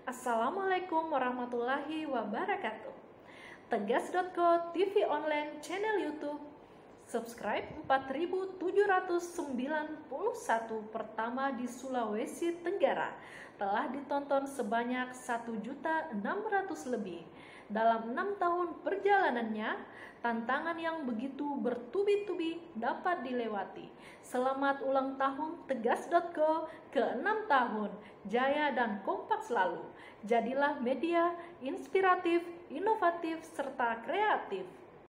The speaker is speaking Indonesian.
Assalamualaikum warahmatullahi wabarakatuh. Tegas.co TV online channel YouTube. Subscribe 4.791 pertama di Sulawesi Tenggara. Telah ditonton sebanyak 1.600.000 lebih. Dalam 6 tahun perjalanannya, tantangan yang begitu bertubi-tubi dapat dilewati. Selamat ulang tahun Tegas.co ke-6 tahun. Jaya dan kompak selalu. Jadilah media inspiratif, inovatif, serta kreatif.